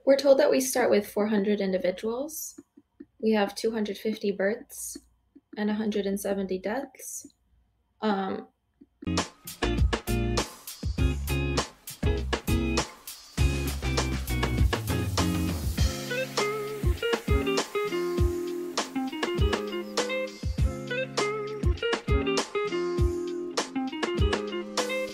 We're told that we start with 400 individuals. We have 250 births and 170 deaths.